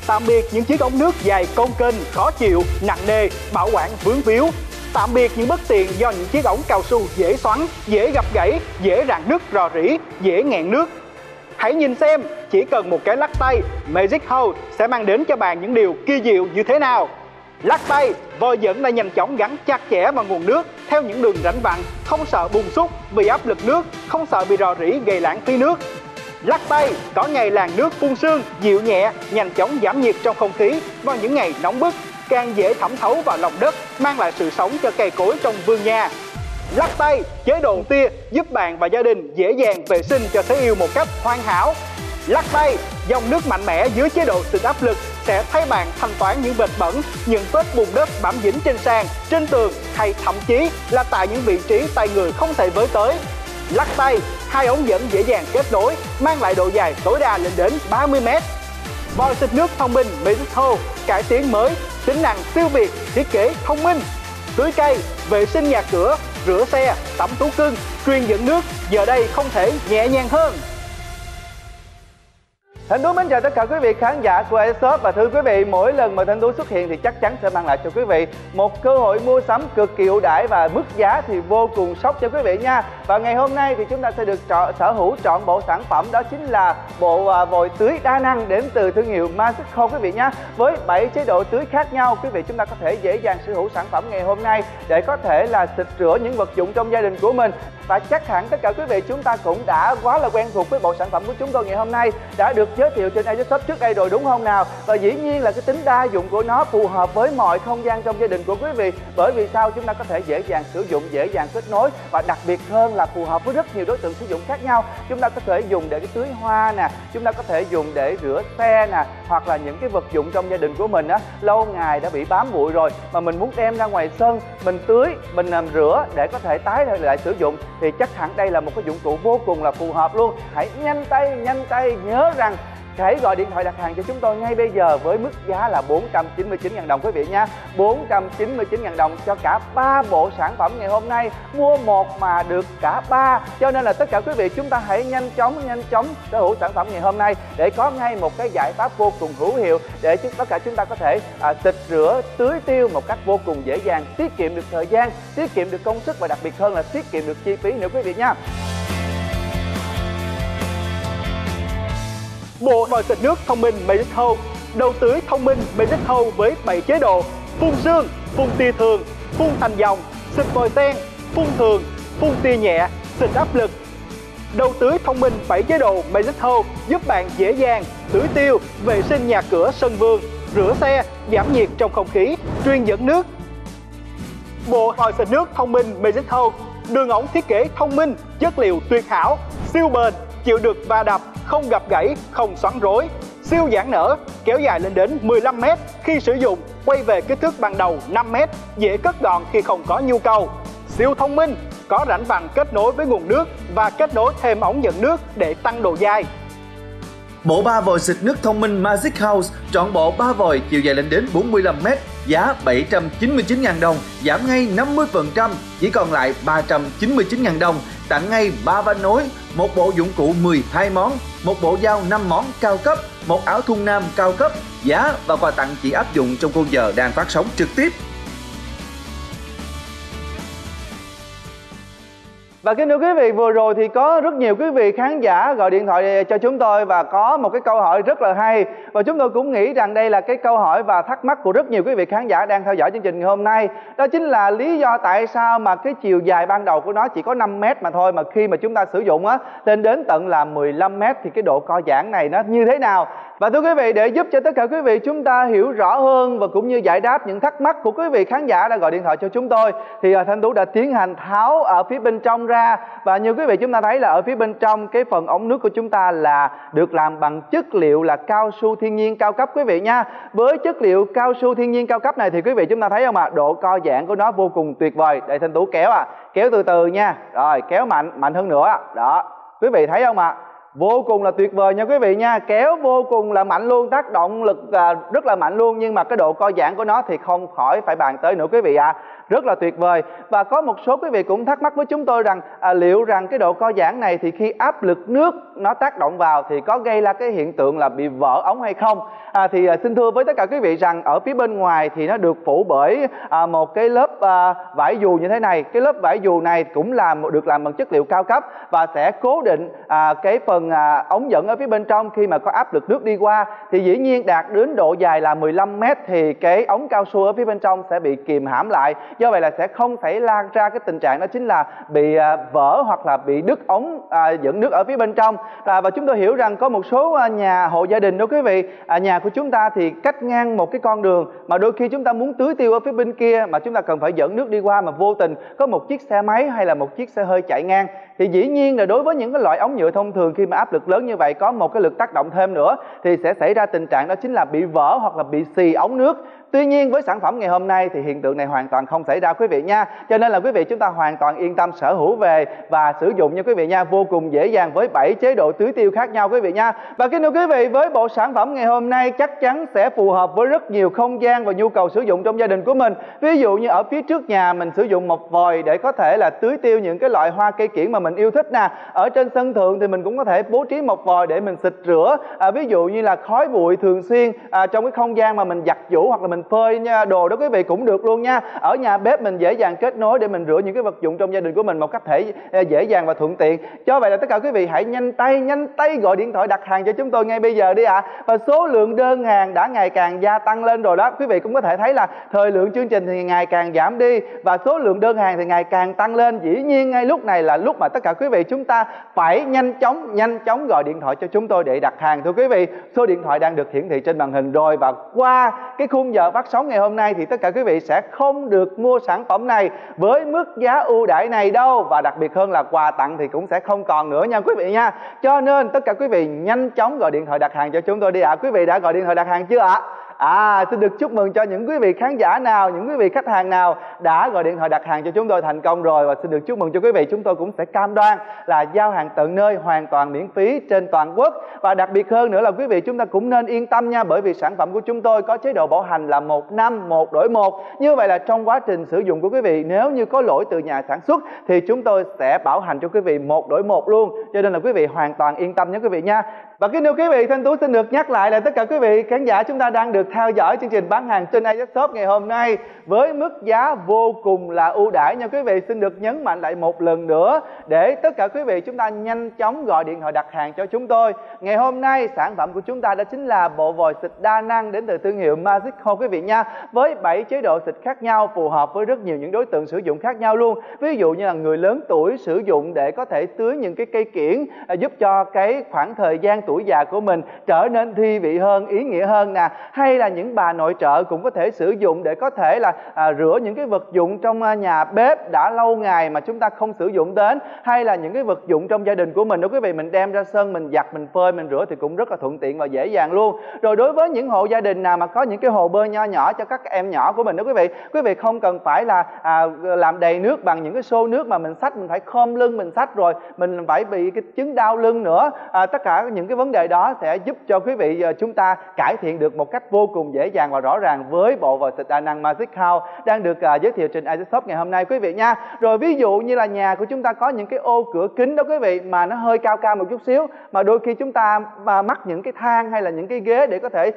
Tạm biệt những chiếc ống nước dài cong kênh, khó chịu, nặng nề, bảo quản vướng víu. Tạm biệt những bất tiện do những chiếc ống cao su dễ xoắn, dễ gập gãy, dễ rạn nứt rò rỉ, dễ nghẹn nước. Hãy nhìn xem, chỉ cần một cái lắc tay, Magic Hose sẽ mang đến cho bạn những điều kỳ diệu như thế nào. Lắc tay, vòi dẫn đã nhanh chóng gắn chặt chẽ vào nguồn nước theo những đường rãnh vặn, không sợ bùng xúc vì áp lực nước, không sợ bị rò rỉ gây lãng phí nước. Lắc tay, có ngày làn nước phun sương, dịu nhẹ, nhanh chóng giảm nhiệt trong không khí vào những ngày nóng bức, càng dễ thẩm thấu vào lòng đất, mang lại sự sống cho cây cối trong vườn nhà. Lắc tay, chế độ tia giúp bạn và gia đình dễ dàng vệ sinh cho thế yêu một cách hoàn hảo. Lắc tay, dòng nước mạnh mẽ dưới chế độ xịt áp lực sẽ thay bạn thanh toán những vệt bẩn, những vết bùn đất bám dính trên sàn, trên tường hay thậm chí là tại những vị trí tay người không thể với tới. Lắc tay, hai ống dẫn dễ dàng kết nối, mang lại độ dài tối đa lên đến 30 m. Vòi xịt nước thông minh Magic Hose cải tiến mới, tính năng siêu việt, thiết kế thông minh. Tưới cây, vệ sinh nhà cửa, rửa xe, tắm thú cưng, truyền dẫn nước, giờ đây không thể nhẹ nhàng hơn. Thanh Tú mến chào tất cả quý vị khán giả của Airshop. Và thưa quý vị, mỗi lần mà Thanh Tú xuất hiện thì chắc chắn sẽ mang lại cho quý vị một cơ hội mua sắm cực kỳ ưu đãi và mức giá thì vô cùng sốc cho quý vị nha. Và ngày hôm nay thì chúng ta sẽ được sở hữu trọn bộ sản phẩm, đó chính là bộ vòi tưới đa năng đến từ thương hiệu Magic Hose quý vị nhé. Với 7 chế độ tưới khác nhau, quý vị chúng ta có thể dễ dàng sở hữu sản phẩm ngày hôm nay để có thể là xịt rửa những vật dụng trong gia đình của mình. Và chắc hẳn tất cả quý vị chúng ta cũng đã quá là quen thuộc với bộ sản phẩm của chúng tôi ngày hôm nay, đã được giới thiệu trên Airshop trước đây rồi đúng không nào? Và dĩ nhiên là cái tính đa dụng của nó phù hợp với mọi không gian trong gia đình của quý vị. Bởi vì sao? Chúng ta có thể dễ dàng sử dụng, dễ dàng kết nối, và đặc biệt hơn là phù hợp với rất nhiều đối tượng sử dụng khác nhau. Chúng ta có thể dùng để cái tưới hoa nè, chúng ta có thể dùng để rửa xe nè, hoặc là những cái vật dụng trong gia đình của mình á lâu ngày đã bị bám bụi rồi mà mình muốn đem ra ngoài sân mình tưới, mình làm rửa để có thể tái lại sử dụng thì chắc hẳn đây là một cái dụng cụ vô cùng là phù hợp luôn. Hãy nhanh tay nhớ rằng hãy gọi điện thoại đặt hàng cho chúng tôi ngay bây giờ với mức giá là 499.000 đồng quý vị nha. 499.000 đồng cho cả 3 bộ sản phẩm ngày hôm nay. Mua một mà được cả 3. Cho nên là tất cả quý vị chúng ta hãy nhanh chóng sở hữu sản phẩm ngày hôm nay để có ngay một cái giải pháp vô cùng hữu hiệu để tất cả chúng ta có thể xịt rửa, tưới tiêu một cách vô cùng dễ dàng, tiết kiệm được thời gian, tiết kiệm được công sức và đặc biệt hơn là tiết kiệm được chi phí nữa quý vị nha. Bộ vòi xịt nước thông minh Magic Hose, đầu tưới thông minh Magic Hose với 7 chế độ: phun sương, phun tia thường, phun thành dòng, xịt vòi sen, phun thường, phun tia nhẹ, xịt áp lực. Đầu tưới thông minh 7 chế độ Magic Hose giúp bạn dễ dàng tưới tiêu, vệ sinh nhà cửa sân vườn, rửa xe, giảm nhiệt trong không khí, truyền dẫn nước. Bộ vòi xịt nước thông minh Magic Hose, đường ống thiết kế thông minh, chất liệu tuyệt hảo, siêu bền, chịu được va đập, không gập gãy, không xoắn rối, siêu giãn nở, kéo dài lên đến 15 m khi sử dụng, quay về kích thước ban đầu 5 m, dễ cất gọn khi không có nhu cầu. Siêu thông minh, có rãnh vặn kết nối với nguồn nước và kết nối thêm ống dẫn nước để tăng độ dài. Bộ 3 vòi xịt nước thông minh Magic Hose, trọn bộ 3 vòi chiều dài lên đến 45 m, giá 799.000 đồng, giảm ngay 50%, chỉ còn lại 399.000 đồng. Tặng ngay 3 van nối, một bộ dụng cụ 12 món, một bộ dao 5 món cao cấp, một áo thun nam cao cấp. Giá và quà tặng chỉ áp dụng trong khung giờ đang phát sóng trực tiếp. Và kính thưa quý vị, vừa rồi thì có rất nhiều quý vị khán giả gọi điện thoại cho chúng tôi và có một cái câu hỏi rất là hay. Và chúng tôi cũng nghĩ rằng đây là cái câu hỏi và thắc mắc của rất nhiều quý vị khán giả đang theo dõi chương trình ngày hôm nay. Đó chính là lý do tại sao mà cái chiều dài ban đầu của nó chỉ có 5 m mà thôi, mà khi mà chúng ta sử dụng á lên đến tận là 15 m thì cái độ co giãn này nó như thế nào? Và thưa quý vị, để giúp cho tất cả quý vị chúng ta hiểu rõ hơn và cũng như giải đáp những thắc mắc của quý vị khán giả đã gọi điện thoại cho chúng tôi, thì Thanh Tú đã tiến hành tháo ở phía bên trong ra. Và như quý vị chúng ta thấy là ở phía bên trong cái phần ống nước của chúng ta là được làm bằng chất liệu là cao su thiên nhiên cao cấp quý vị nha. Với chất liệu cao su thiên nhiên cao cấp này thì quý vị chúng ta thấy không ạ? Độ co giãn của nó vô cùng tuyệt vời. Để Thanh Tú kéo kéo từ từ nha. Rồi kéo mạnh hơn nữa. Đó, quý vị thấy không ạ? Vô cùng là tuyệt vời nha quý vị nha. Kéo vô cùng là mạnh luôn, tác động lực rất là mạnh luôn. Nhưng mà cái độ co giãn của nó thì không khỏi phải bàn tới nữa quý vị ạ. Rất là tuyệt vời. Và có một số quý vị cũng thắc mắc với chúng tôi rằng liệu rằng cái độ co giãn này thì khi áp lực nước nó tác động vào thì có gây ra cái hiện tượng là bị vỡ ống hay không? Thì xin thưa với tất cả quý vị rằng ở phía bên ngoài thì nó được phủ bởi một cái lớp vải dù như thế này. Cái lớp vải dù này cũng được làm bằng chất liệu cao cấp và sẽ cố định cái phần ống dẫn ở phía bên trong khi mà có áp lực nước đi qua. Thì dĩ nhiên đạt đến độ dài là 15 mét thì cái ống cao su ở phía bên trong sẽ bị kìm hãm lại. Do vậy là sẽ không xảy ra cái tình trạng đó chính là bị vỡ hoặc là bị đứt ống dẫn nước ở phía bên trong. Và chúng tôi hiểu rằng có một số nhà hộ gia đình đó quý vị, nhà của chúng ta thì cách ngang một cái con đường mà đôi khi chúng ta muốn tưới tiêu ở phía bên kia mà chúng ta cần phải dẫn nước đi qua, mà vô tình có một chiếc xe máy hay là một chiếc xe hơi chạy ngang, thì dĩ nhiên là đối với những cái loại ống nhựa thông thường khi mà áp lực lớn như vậy có một cái lực tác động thêm nữa thì sẽ xảy ra tình trạng đó chính là bị vỡ hoặc là bị xì ống nước. Tuy nhiên với sản phẩm ngày hôm nay thì hiện tượng này hoàn toàn không xảy ra quý vị nha. Cho nên là quý vị chúng ta hoàn toàn yên tâm sở hữu về và sử dụng nha quý vị nha. Vô cùng dễ dàng với 7 chế độ tưới tiêu khác nhau quý vị nha. Và kính thưa quý vị, với bộ sản phẩm ngày hôm nay chắc chắn sẽ phù hợp với rất nhiều không gian và nhu cầu sử dụng trong gia đình của mình. Ví dụ như ở phía trước nhà mình sử dụng một vòi để có thể là tưới tiêu những cái loại hoa cây kiểng mà mình yêu thích nè. Ở trên sân thượng thì mình cũng có thể bố trí một vòi để mình xịt rửa ví dụ như là khói bụi thường xuyên trong cái không gian mà mình giặt giũ hoặc là mình phơi đồ đó quý vị cũng được luôn nha. Ở nhà bếp mình dễ dàng kết nối để mình rửa những cái vật dụng trong gia đình của mình một cách dễ dàng và thuận tiện. Do vậy là tất cả quý vị hãy nhanh tay gọi điện thoại đặt hàng cho chúng tôi ngay bây giờ đi ạ. Và số lượng đơn hàng đã ngày càng gia tăng lên rồi đó. Quý vị cũng có thể thấy là thời lượng chương trình thì ngày càng giảm đi và số lượng đơn hàng thì ngày càng tăng lên. Dĩ nhiên ngay lúc này là lúc mà tất cả quý vị chúng ta phải nhanh chóng gọi điện thoại cho chúng tôi để đặt hàng. Thưa quý vị, số điện thoại đang được hiển thị trên màn hình rồi, và qua cái khung giờ phát sóng ngày hôm nay thì tất cả quý vị sẽ không được mua sản phẩm này với mức giá ưu đãi này đâu. Và đặc biệt hơn là quà tặng thì cũng sẽ không còn nữa nha quý vị nha. Cho nên tất cả quý vị nhanh chóng gọi điện thoại đặt hàng cho chúng tôi đi ạ. Quý vị đã gọi điện thoại đặt hàng chưa ạ? Xin được chúc mừng cho những quý vị khán giả nào, những quý vị khách hàng nào đã gọi điện thoại đặt hàng cho chúng tôi thành công rồi. Và xin được chúc mừng cho quý vị, chúng tôi cũng sẽ cam đoan là giao hàng tận nơi hoàn toàn miễn phí trên toàn quốc. Và đặc biệt hơn nữa là quý vị chúng ta cũng nên yên tâm nha, bởi vì sản phẩm của chúng tôi có chế độ bảo hành là 1 năm 1 đổi 1. Như vậy là trong quá trình sử dụng của quý vị, nếu như có lỗi từ nhà sản xuất thì chúng tôi sẽ bảo hành cho quý vị 1 đổi 1 luôn. Cho nên là quý vị hoàn toàn yên tâm nhé quý vị nha. Và kính thưa quý vị, Thanh Tú xin được nhắc lại là tất cả quý vị khán giả chúng ta đang được theo dõi chương trình bán hàng trên AS Shop ngày hôm nay với mức giá vô cùng là ưu đãi nha quý vị. Xin được nhấn mạnh lại một lần nữa để tất cả quý vị chúng ta nhanh chóng gọi điện thoại đặt hàng cho chúng tôi. Ngày hôm nay sản phẩm của chúng ta đó chính là bộ vòi xịt đa năng đến từ thương hiệu Magic Home quý vị nha, với 7 chế độ xịt khác nhau phù hợp với rất nhiều những đối tượng sử dụng khác nhau luôn. Ví dụ như là người lớn tuổi sử dụng để có thể tưới những cái cây kiểng, giúp cho cái khoảng thời gian tuổi già của mình trở nên thi vị hơn, ý nghĩa hơn nè. Hay là những bà nội trợ cũng có thể sử dụng để có thể là rửa những cái vật dụng trong nhà bếp đã lâu ngày mà chúng ta không sử dụng đến, hay là những cái vật dụng trong gia đình của mình đó quý vị, mình đem ra sân mình giặt, mình phơi, mình rửa thì cũng rất là thuận tiện và dễ dàng luôn. Rồi đối với những hộ gia đình nào mà có những cái hồ bơi nho nhỏ cho các em nhỏ của mình đó quý vị không cần phải là làm đầy nước bằng những cái xô nước mà mình xách, mình phải khom lưng mình xách rồi mình phải bị cái chứng đau lưng nữa. Tất cả những cái vấn đề đó sẽ giúp cho quý vị chúng ta cải thiện được một cách vô cùng dễ dàng và rõ ràng với bộ vòi xịt đa năng Magic House đang được giới thiệu trên AS Shop ngày hôm nay quý vị nha. Rồi ví dụ như là nhà của chúng ta có những cái ô cửa kính đó quý vị mà nó hơi cao một chút xíu, mà đôi khi chúng ta mắc những cái thang hay là những cái ghế để có thể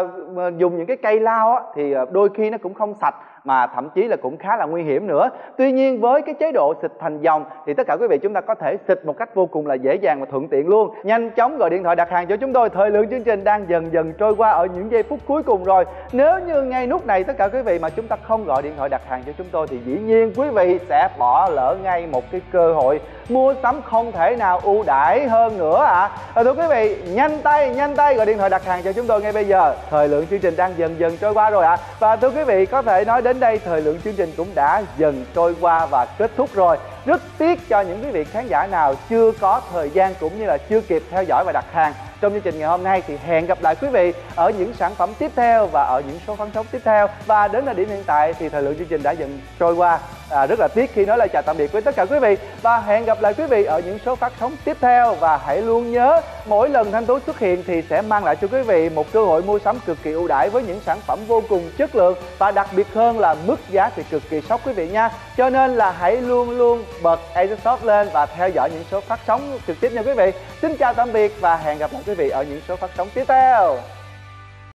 dùng những cái cây lao á, thì đôi khi nó cũng không sạch mà thậm chí là cũng khá là nguy hiểm nữa. Tuy nhiên với cái chế độ xịt thành dòng thì tất cả quý vị chúng ta có thể xịt một cách vô cùng là dễ dàng và thuận tiện luôn. Nhanh chóng gọi điện thoại đặt hàng cho chúng tôi. Thời lượng chương trình đang dần trôi qua ở những giây phút cuối cùng rồi. Nếu như ngay lúc này tất cả quý vị mà chúng ta không gọi điện thoại đặt hàng cho chúng tôi thì dĩ nhiên quý vị sẽ bỏ lỡ ngay một cái cơ hội mua sắm không thể nào ưu đãi hơn nữa ạ. Thưa quý vị, nhanh tay gọi điện thoại đặt hàng cho chúng tôi ngay bây giờ. Thời lượng chương trình đang dần trôi qua rồi ạ. Và thưa quý vị, có thể nói đến đây thời lượng chương trình cũng đã dần trôi qua và kết thúc rồi. Rất tiếc cho những quý vị khán giả nào chưa có thời gian cũng như là chưa kịp theo dõi và đặt hàng. trong chương trình ngày hôm nay. Thì hẹn gặp lại quý vị ở những sản phẩm tiếp theo và ở những số phát sóng tiếp theo. Và đến thời điểm hiện tại thì thời lượng chương trình đã dần trôi qua. Rất là tiếc khi nói lời chào tạm biệt với tất cả quý vị, và hẹn gặp lại quý vị ở những số phát sóng tiếp theo. Và hãy luôn nhớ, mỗi lần Thanh Tú xuất hiện thì sẽ mang lại cho quý vị một cơ hội mua sắm cực kỳ ưu đãi với những sản phẩm vô cùng chất lượng, và đặc biệt hơn là mức giá thì cực kỳ sốc quý vị nha. Cho nên là hãy luôn luôn bật ASOS Shop lên và theo dõi những số phát sóng trực tiếp nha quý vị. Xin chào tạm biệt và hẹn gặp lại quý vị ở những số phát sóng tiếp theo.